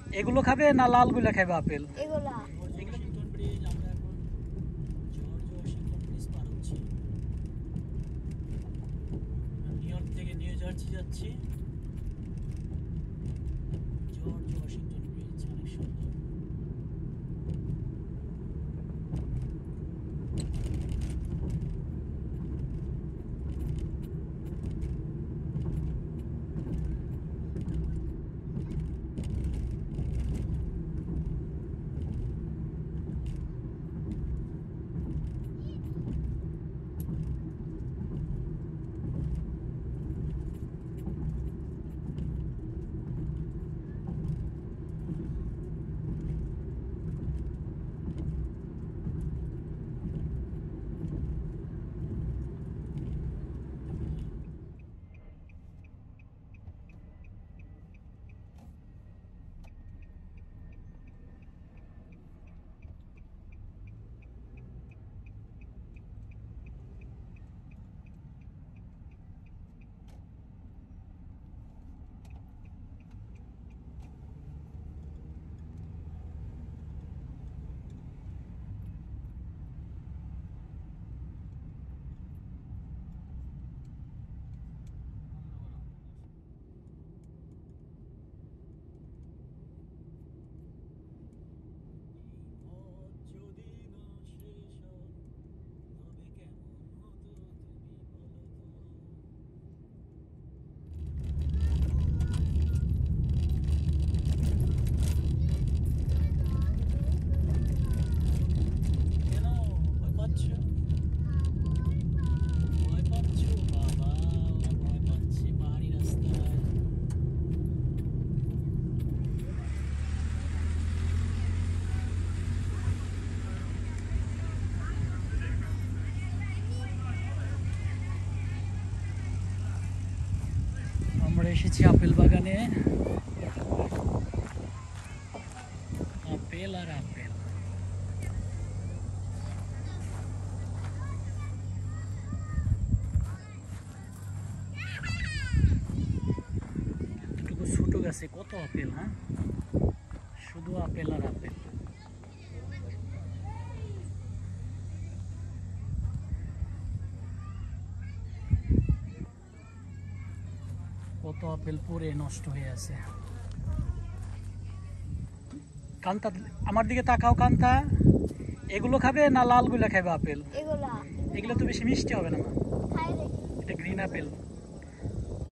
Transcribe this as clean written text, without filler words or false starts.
এগুলো খাবে না লালগুলা খাবে আপেল? এগুলা। ওয়াশিংটন ব্রিজ, আমরা এখন জর্জ ওয়াশিংটন ব্রিজ পার হচ্ছি। নিউ ইয়র্ক থেকে নিউ জার্সি যাচ্ছি। জর্জ ওয়াশিংটন ব্রিজ অনেক সুন্দর। আমরা এসেছি আপেল বাগানে। আপেল আর আপেল। এতটুকু ছোট গাছে কত আপেল, হ্যাঁ, শুধু আপেল আর আপেল। কত আপেল পরে নষ্ট হয়ে আছে। কান্তা, আমার দিকে তাকাও কান্তা। এগুলো খাবে না লালগুলা খাবে আপেল? এগুলা। এগুলো তো বেশি মিষ্টি হবে না মা। খাই দেখি। এটা গ্রিন আপেল।